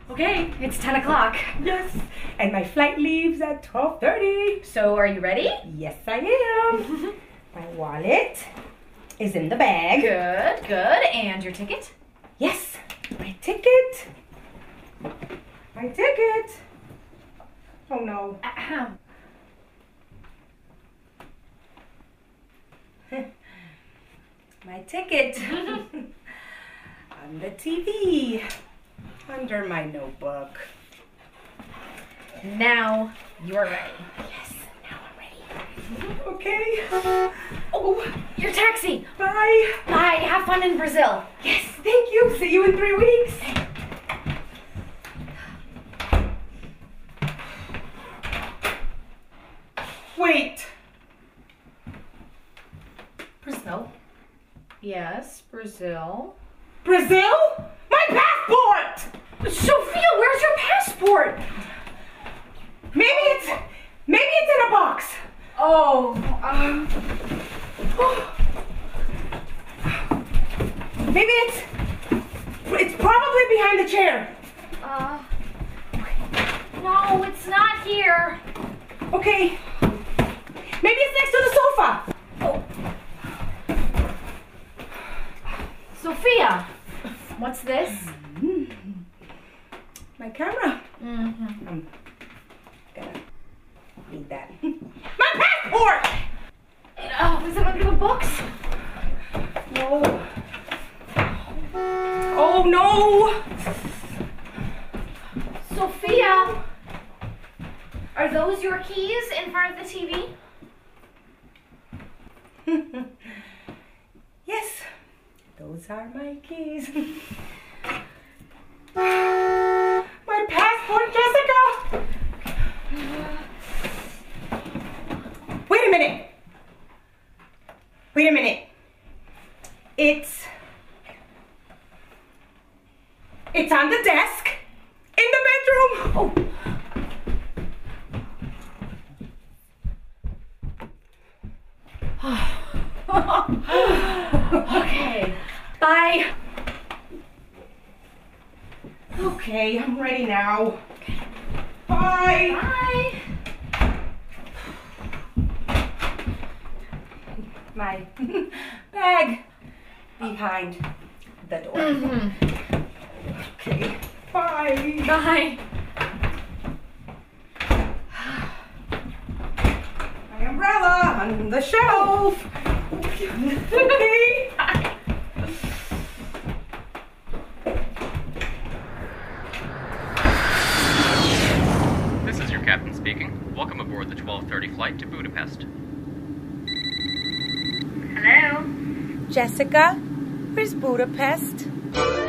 Okay, it's 10 o'clock. Yes, and my flight leaves at 12:30. So are you ready? Yes, I am. My wallet is in the bag. Good, good. And your ticket? Yes, my ticket. My ticket. Oh no. Ahem. My ticket. On the TV. Under my notebook. Now you're ready. Yes, now I'm ready. Okay. Oh, your taxi. Bye. Bye. Have fun in Brazil. Yes, thank you. See you in 3 weeks. Wait. Brazil? Yes, Brazil. Brazil? My passport! Sophia, where's your passport? Maybe it's in a box. Oh, Maybe it's probably behind the chair. no, it's not here. Okay. Maybe it's next to the sofa. Oh. Sophia, what's this? My camera. Mm-hmm. I'm gonna need that. My passport! Oh, is it under the books? No. Oh no! Sophia, are those your keys in front of the TV? Yes, those are my keys. My passport, Jessica! Wait a minute. Wait a minute. It's on the desk in the bedroom. Okay, bye. Okay, I'm ready now. Bye. Bye. My bag behind the door. Mm-hmm. Okay, bye. Bye. My umbrella on the shelf. Okay. This is your captain speaking. Welcome aboard the 12:30 flight to Budapest. Hello? Jessica, where's Budapest?